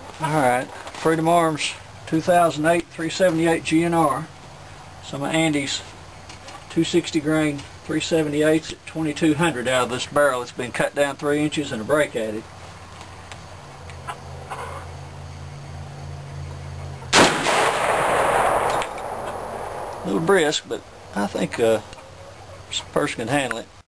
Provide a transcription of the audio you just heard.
Alright, Freedom Arms 2008 378 GNR. Some of Andy's 260 grain 378s at 2200 out of this barrel. It's been cut down 3 inches and a brake added. A little brisk, but I think a person can handle it.